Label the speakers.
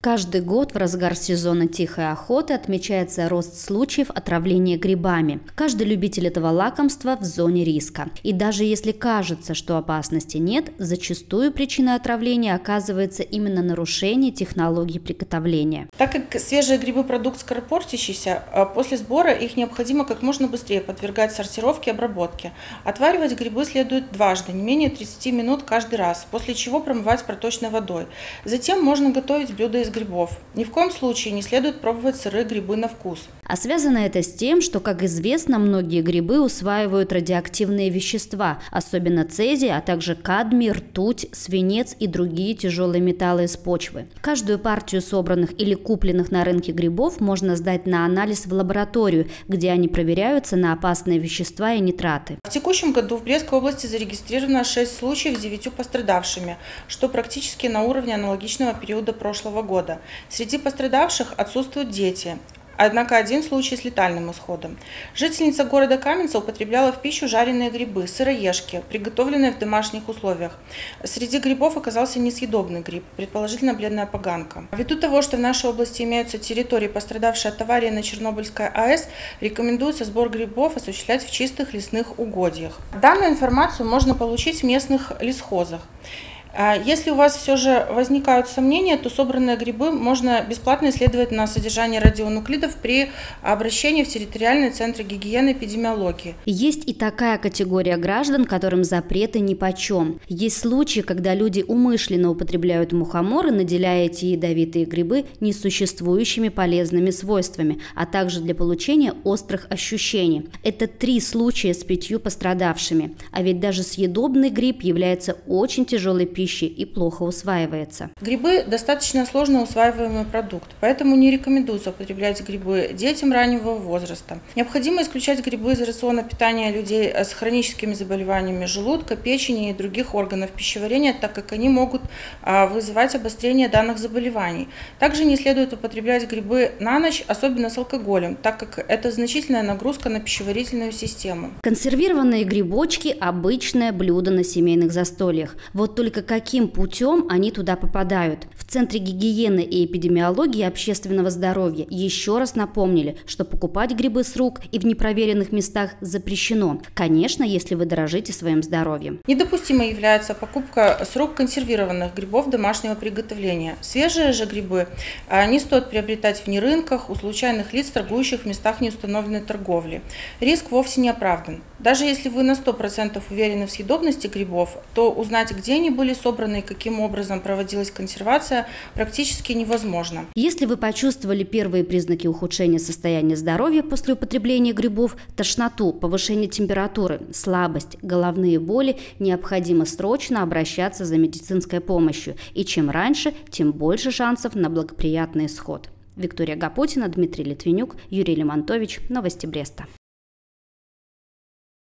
Speaker 1: Каждый год в разгар сезона тихой охоты отмечается рост случаев отравления грибами. Каждый любитель этого лакомства в зоне риска. И даже если кажется, что опасности нет, зачастую причиной отравления оказывается именно нарушение технологий приготовления.
Speaker 2: Так как свежие грибы – продукт скоропортящийся, после сбора их необходимо как можно быстрее подвергать сортировке и обработке. Отваривать грибы следует дважды, не менее 30 минут каждый раз, после чего промывать проточной водой. Затем можно готовить блюда из грибов. Ни в коем случае не следует пробовать сырые грибы на вкус.
Speaker 1: А связано это с тем, что, как известно, многие грибы усваивают радиоактивные вещества, особенно цезий, а также кадмий, ртуть, свинец и другие тяжелые металлы из почвы. Каждую партию собранных или купленных на рынке грибов можно сдать на анализ в лабораторию, где они проверяются на опасные вещества и нитраты.
Speaker 2: В текущем году в Брестской области зарегистрировано 6 случаев с 9 пострадавшими, что практически на уровне аналогичного периода прошлого года. Среди пострадавших отсутствуют дети. Однако один случай с летальным исходом. Жительница города Каменца употребляла в пищу жареные грибы, сыроежки, приготовленные в домашних условиях. Среди грибов оказался несъедобный гриб, предположительно бледная поганка. Ввиду того, что в нашей области имеются территории, пострадавшие от аварии на Чернобыльской АЭС, рекомендуется сбор грибов осуществлять в чистых лесных угодьях. Данную информацию можно получить в местных лесхозах. Если у вас все же возникают сомнения, то собранные грибы можно бесплатно исследовать на содержание радионуклидов при обращении в территориальные центры гигиены и эпидемиологии.
Speaker 1: Есть и такая категория граждан, которым запреты нипочем. Есть случаи, когда люди умышленно употребляют мухоморы, наделяя эти ядовитые грибы несуществующими полезными свойствами, а также для получения острых ощущений. Это 3 случая с 5 пострадавшими. А ведь даже съедобный гриб является очень тяжелой пищей и плохо усваивается.
Speaker 2: Грибы – достаточно сложно усваиваемый продукт, поэтому не рекомендуется употреблять грибы детям раннего возраста. Необходимо исключать грибы из рациона питания людей с хроническими заболеваниями желудка, печени и других органов пищеварения, так как они могут вызывать обострение данных заболеваний. Также не следует употреблять грибы на ночь, особенно с алкоголем, так как это значительная нагрузка на пищеварительную систему.
Speaker 1: Консервированные грибочки – обычное блюдо на семейных застольях. Вот только каким путем они туда попадают? В Центре гигиены и эпидемиологии общественного здоровья еще раз напомнили, что покупать грибы с рук и в непроверенных местах запрещено. Конечно, если вы дорожите своим здоровьем.
Speaker 2: Недопустимо является покупка с рук консервированных грибов домашнего приготовления. Свежие же грибы не стоит приобретать вне рынках, у случайных лиц, торгующих в местах неустановленной торговли. Риск вовсе не оправдан. Даже если вы на 100% уверены в съедобности грибов, то узнать, где они были собраны и каким образом проводилась консервация, практически невозможно.
Speaker 1: Если вы почувствовали первые признаки ухудшения состояния здоровья после употребления грибов, тошноту, повышение температуры, слабость, головные боли, необходимо срочно обращаться за медицинской помощью. И чем раньше, тем больше шансов на благоприятный исход. Виктория Гапутина, Дмитрий Литвинюк, Юрий Лемонтович. Новости Бреста.